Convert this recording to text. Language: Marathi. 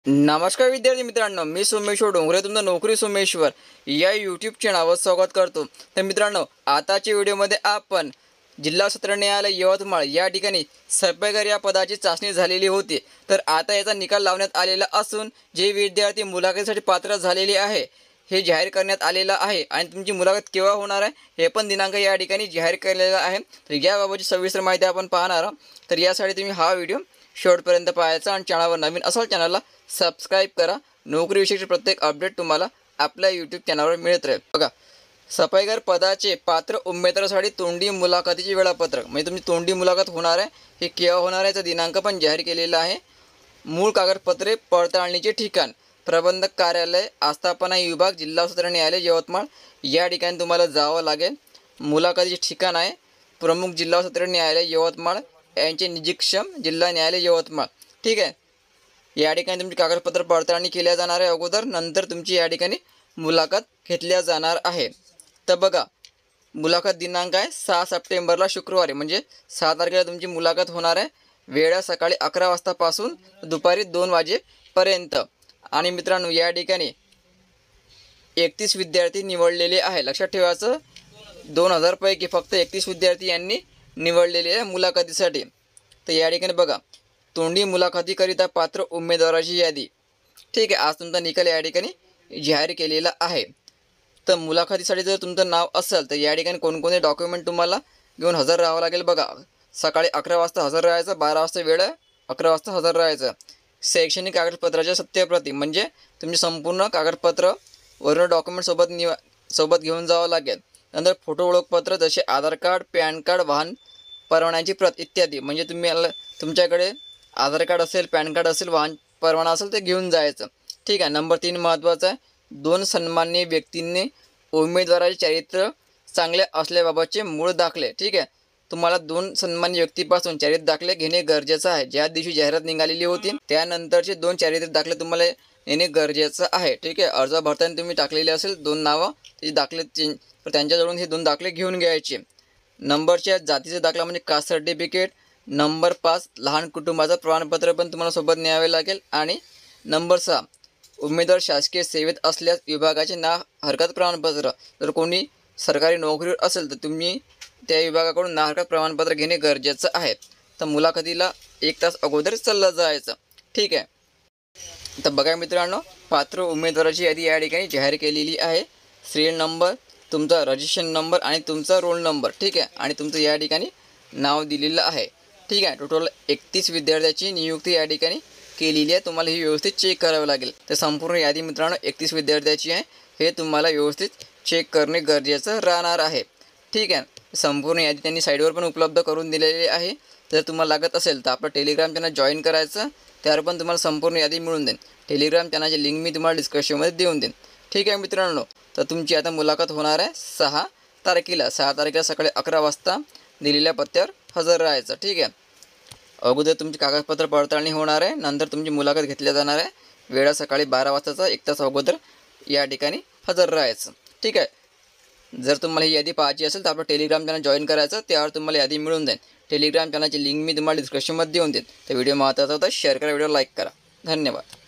नमस्कार विद्यार्थी मित्रांनो, मी सोमेश्वर डोंगरे तुमचं नोकरी सोमेश्वर या यूट्यूब चॅनलवर स्वागत करतो। तर मित्रांनो, आताच्या व्हिडिओमध्ये आपण जिल्हा सत्र न्यायालय यवतमाळ या ठिकाणी सफाईगार या पदाची चाचणी झालेली होती। तर आता याचा निकाल लावण्यात आलेला असून जे विद्यार्थी मुलाखतीसाठी पात्र झालेले आहे हे जाहीर करण्यात आलेला आहे आणि तुमची मुलाखत केव्हा होणार आहे हे पण दिनांक या ठिकाणी जाहीर केलेला आहे। तर याबाबतची सविस्तर माहिती आपण पाहणार आहोत। तर यासाठी तुम्ही हा व्हिडिओ शेवटपर्यंत पाहायचा आणि चॅनलवर नवीन असाल चॅनलला सबस्क्राइब करा। नोकरीविषयीचे प्रत्येक अपडेट तुम्हाला आपल्या यूट्यूब चॅनलवर मिळत राहील। बघा, सफाईगार पदाचे पात्र उमेदवारासाठी तोंडी मुलाखतीचे वेळापत्रक म्हणजे तुमची तोंडी मुलाखत होणार आहे हे केव्हा होणार आहे, दिनांक पण जाहीर केलेला आहे। मूळ कागदपत्रे पडताळणीचे ठिकाण प्रबंधक कार्यालय आस्थापना विभाग जिल्हा सत्र न्यायालय यवतमाळ या ठिकाणी तुम्हाला जावं लागेल। मुलाखतीचे ठिकाण आहे प्रमुख जिल्हा सत्र न्यायालय यवतमाळ यांचे निरीक्षक जिल्हा न्यायालय यवतमाळ। ठीक आहे, या ठिकाणी तुमची कागदपत्र पडताळणी केल्या जाणार आहे अगोदर, नंतर तुमची या ठिकाणी मुलाखत घेतल्या जाणार आहे। तर बघा, मुलाखत दिनांक आहे 6 सप्टेंबरला शुक्रवारी म्हणजे 6 तारखेला तुमची मुलाखत होणार आहे। वेळ सकाळी 11 वाजतापासून दुपारी 2 वाजेपर्यंत। आणि मित्रांनो, या ठिकाणी 31 विद्यार्थी निवडलेले आहे। लक्षात ठेवायचं, 2000 पैकी फक्त 31 विद्यार्थी यांनी निवडलेले आहे मुलाखतीसाठी। तर या ठिकाणी बघा, तोंडी मुलाखतीकरिता पात्र उमेदवाराची यादी। ठीक आहे, आज तुमचा निकाल या ठिकाणी जाहीर केलेला आहे। तर मुलाखतीसाठी जर तुमचं नाव असेल तर या ठिकाणी कोणकोणते डॉक्युमेंट तुम्हाला घेऊन हजर राहावं लागेल। बघा, सकाळी 11 वाजता हजर राहायचं, 12 वाजता वेळ आहे, 11 वाजता हजर राहायचं। शैक्षणिक कागदपत्राच्या सत्यप्रती म्हणजे तुमचे संपूर्ण कागदपत्र वरून डॉक्युमेंट सोबत घेऊन जावं लागेल। नंतर फोटो ओळखपत्र जसे आधार कार्ड, पॅन कार्ड, वाहन परवान्याची प्रत इत्यादी म्हणजे तुमच्याकडे आधार कार्ड असेल, पॅन कार्ड असेल, वाहन परवाना असेल ते घेऊन जायचं। ठीक आहे। नंबर 3 महत्त्वाचा आहे, 2 सन्माननीय व्यक्तींनी उमेदवाराचे चरित्र चांगले असल्याबाबतचे मूळ दाखले। ठीक आहे, तुम्हाला 2 सन्माननीय व्यक्तीपासून चारित्र्य दाखले घेणे गरजेचं आहे। ज्या दिवशी जाहिरात निघालेली होती त्यानंतरचे 2 चारित्र्य दाखले तुम्हाला येणे गरजेचं आहे। ठीक आहे, अर्ज भरताना तुम्ही टाकलेले असेल 2 नावं, ते दाखले त्यांच्याजवळून हे 2 दाखले घेऊन घ्यायचे। नंबरच्या जातीचा दाखला म्हणजे कास्ट सर्टिफिकेट। नंबर 5 लहान कुटुंबाचं प्रमाणपत्र पण तुम्हाला सोबत न्यावे लागेल। आणि नंबर 6 उमेदवार शासकीय सेवेत असल्यास विभागाचे ना हरकत प्रमाणपत्र। जर कोणी सरकारी नोकरीवर असेल तर तुम्ही त्या विभागाकडून ना हरकत प्रमाणपत्र घेणे गरजेचं आहे। तर मुलाखतीला 1 तास अगोदर चाललं जायचं। ठीक आहे, तर बघा मित्रांनो, पात्र उमेदवाराची यादी या ठिकाणी जाहीर केलेली आहे। सिरियल नंबर, तुमचा रजिस्ट्रेशन नंबर आणि तुमचा रोल नंबर। ठीक आहे, आणि तुमचं या ठिकाणी नाव दिलेलं आहे। ठीक आहे, टोटल 31 विद्यार्थ्यांची नियुक्ती या ठिकाणी केलेली आहे। तुम्हाला ही व्यवस्थित चेक करावं लागेल। तर संपूर्ण यादी मित्रांनो 31 विद्यार्थ्यांची आहे, हे तुम्हाला व्यवस्थित चेक करणे गरजेचं राहणार आहे। ठीक आहे, संपूर्ण यादी त्यांनी साईडवर पण उपलब्ध करून दिलेली आहे। जर तुम्हाला लागत असेल तर आपलं टेलिग्राम चॅनल जॉईन करायचं, त्यावर पण तुम्हाला संपूर्ण यादी मिळून देईन। टेलिग्राम चॅनलची लिंक मी तुम्हाला डिस्क्रिप्शनमध्ये देऊन देईन। ठीक आहे मित्रांनो, तर तुमची आता मुलाखत होणार आहे 6 तारखेला सकाळी 11 वाजता दिलेल्या पत्त्यावर हजर राहायचं। ठीक आहे, अगोदर तुमची कागदपत्र पडताळणी होणार आहे, नंतर तुमची मुलाखत घेतली जाणार आहे। वेळा सकाळी 12 वाजताचा 1 तास अगोदर या ठिकाणी हजर राहायचं। ठीक आहे, जर तुम्हाला ही यादी पाहायची असेल तर आपलं टेलिग्राम चॅनल जॉईन करायचं, त्यावर तुम्हाला यादी मिळून जाईल। टेलिग्राम चॅनलची लिंक मी तुम्हाला डिस्क्रिप्शनमध्ये देऊन देईन। तर व्हिडिओ महत्त्वाचा होता, शेअर करा, व्हिडिओ लाईक करा। धन्यवाद।